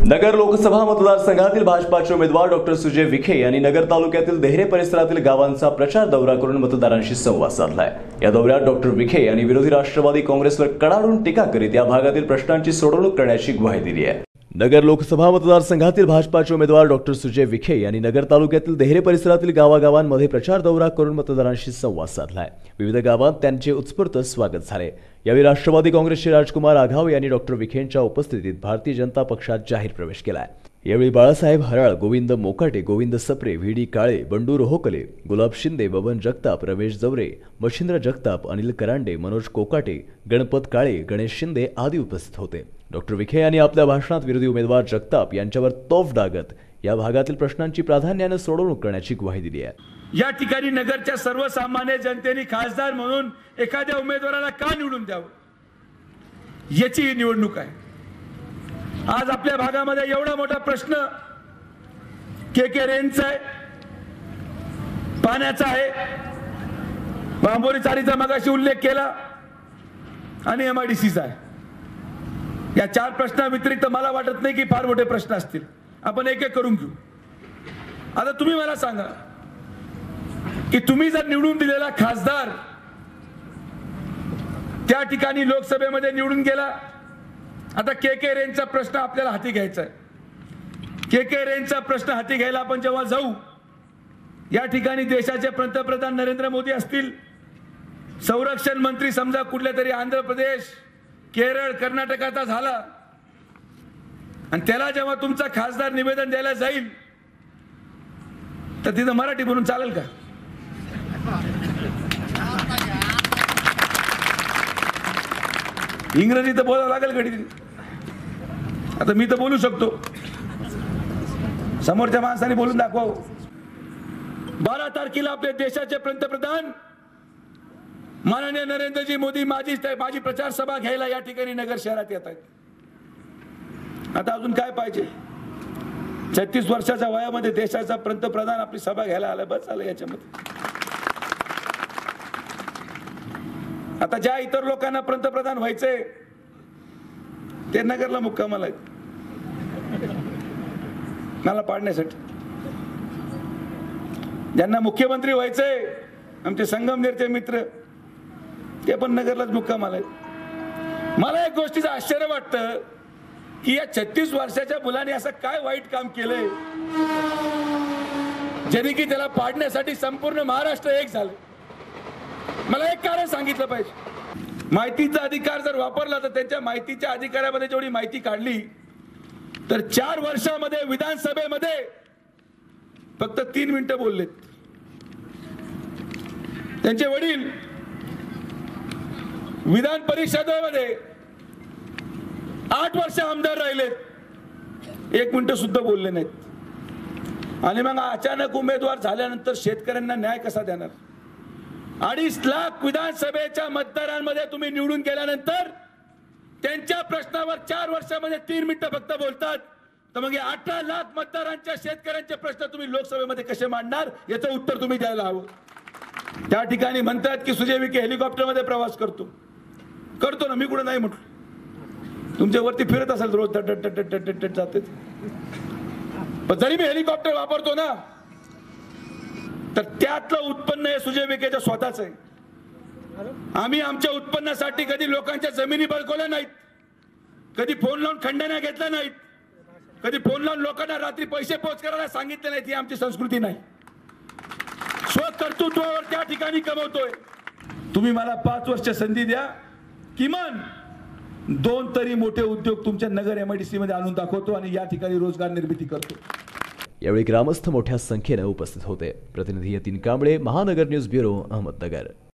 नगर लोकसभा मतदारसंघातील भाजपाचे उमेदवार डॉक्टर सुजय विखे यांनी नगर तालुक्यातील देहरे परिसरातील गावांचा प्रचार दौरा करून मतदारांशी संवाद साधलाय। या दौऱ्यात डॉक्टर विखे यांनी विरोधी राष्ट्रवादी काँग्रेसवर कडाडून टीका करीत या भागातील प्रश्नांची सोडवणूक करण्याची ग्वाही दिली आहे। नगर लोकसभा मतदारसंघातील भाजपाचे उमेदवार डॉक्टर सुजय विखे यांनी नगर तालुक्यातील देहरे परिसरातील गावागावांमध्ये प्रचार दौरा करून मतदारांशी संवाद साधलाय। विविध गावात त्यांचे उत्स्फूर्त स्वागत झाले। यावेळी राष्ट्रवादी काँग्रेसचे राजकुमार आघाव यांनी डॉक्टर विखेंच्या उपस्थितीत भारतीय जनता पक्षात जाहीर प्रवेश केलाय। यावेळी बाळासाहेब हराळ, गोविंद मोकाटे, गोविंद सप्रे, व्ही.डी. काळे, बंडू रोहकले, गुलाब शिंदे, बबन जगताप, रमेश जवरे, मच्छिंद्र जगताप, अनिल करांडे, मनोज कोकाटे, गणपत काळे, गणेश शिंदे आदी उपस्थित होते। डॉक्टर विखे यांनी आपल्या भाषणात विरोधी उमेदवार जगताप यांच्यावर तोफ डागत या भागातील प्रश्नांची प्राधान्याने सोडवणूक करण्याची ग्वाही दिली आहे। या ठिकाणी नगरच्या सर्वसामान्य जनतेने खासदार म्हणून एखाद्या उमेदवाराला का निवडून द्यावं याची ही निवडणूक आहे। आज आपल्या भागामध्ये एवढा मोठा प्रश्न के रेंजचा आहे, पाण्याचा आहे, बांबोरी चारीचा मगाशी उल्लेख केला आणि MIDCचा आहे। या चार प्रश्नाव्यतिरिक्त मला वाटत नाही की फार मोठे प्रश्न असतील। आपण एक एक करून घेऊ। आता तुम्ही मला सांगा की तुम्ही जर निवडून दिलेला खासदार त्या ठिकाणी लोकसभेमध्ये निवडून गेला, आता के रेंजचा प्रश्न आपल्याला हाती घ्यायचा आहे। के रेंजचा प्रश्न हाती घ्यायला आपण जेव्हा जाऊ, या ठिकाणी देशाचे पंतप्रधान नरेंद्र मोदी असतील, संरक्षण मंत्री समजा कुठल्या तरी आंध्र प्रदेश, केरळ, कर्नाटकाचा झाला, आणि त्याला जेव्हा तुमचा खासदार निवेदन द्यायला जाईल तर तिथं मराठी बोलून चालेल का? इंग्रजी तर बोलावं लागेल कधी। आता मी तर बोलू शकतो, समोरच्या माणसाने बोलून दाखवावं। 12 तारखेला आपल्या देशाचे पंतप्रधान माननीय नरेंद्रजी मोदी माझी प्रचार सभा घ्यायला या ठिकाणी नगर शहरात येत आहेत। आता अजून काय पाहिजे? 36 वर्षाच्या वयामध्ये देशाचा पंतप्रधान आपली सभा घ्यायला आला, बस आलं याच्यामध्ये। आता ज्या इतर लोकांना पंतप्रधान व्हायचे ते नगरला मुक्कामाला आहेत मला पाडण्यासाठी। ज्यांना मुख्यमंत्री व्हायचे, आमचे संगमनेरचे मित्र, ते पण नगरलाच मुक्कामाला आहेत। मला एक गोष्टीचं आश्चर्य वाटतं की या 36 वर्षाच्या मुलाने असं काय वाईट काम केलंय ज्याने की त्याला पाडण्यासाठी संपूर्ण महाराष्ट्र एक झालं। मला एक कारण सांगितलं पाहिजे। माहितीचा अधिकार जर वापरला तर त्यांच्या माहितीच्या अधिकारामध्ये जेवढी माहिती काढली तर 4 वर्षामध्ये विधानसभेमध्ये फक्त 3 मिनिटं बोललेत। त्यांचे वडील विधान परिषदेमध्ये 8 वर्ष आमदार राहिलेत, 1 मिनिट सुद्धा बोलले नाहीत। आणि मग अचानक उमेदवार झाल्यानंतर शेतकऱ्यांना न्याय कसा देणार? 2.5 लाख विधानसभेच्या मतदारांमध्ये तुम्ही निवडून गेल्यानंतर त्यांच्या प्रश्नावर 4 वर्षामध्ये 3 मिनिटं फक्त बोलतात, तर मग 18 लाख मतदारांच्या शेतकऱ्यांचे प्रश्न तुम्ही लोकसभेमध्ये कसे मांडणार याचं उत्तर तुम्ही द्यायला हवं। त्या ठिकाणी म्हणतात की सुजय विखे हेलिकॉप्टरमध्ये प्रवास करतो ना, मी कुठे नाही म्हटलं। तुमच्यावरती फिरत असेल रोज जाते, पण जरी मी हेलिकॉप्टर वापरतो ना तर त्यातलं उत्पन्न हे सुजय विखेच्या स्वतःच आहे। आम्ही आमच्या उत्पन्नासाठी कधी लोकांच्या जमिनी बळकवल्या नाहीत, कधी फोन लावून खंडण्या घेतल्या नाहीत, कधी फोन लावून लोकांना रात्री पैसे पोच करायला सांगितले नाहीत। ही आमची संस्कृती नाही। स्वकर्तृत्वावर त्या ठिकाणी कमवतोय। तुम्ही मला 5 वर्ष संधी द्या, किमान 2 तरी मोठे उद्योग तुमच्या नगर MIDC मध्ये आणून दाखवतो आणि या ठिकाणी रोजगार निर्मिती करतो। यावेळी ग्रामस्थ मोठ्या संख्येने उपस्थित होते। प्रतिनिधी यतीन कांबळे, महानगर न्यूज ब्युरो, अहमदनगर।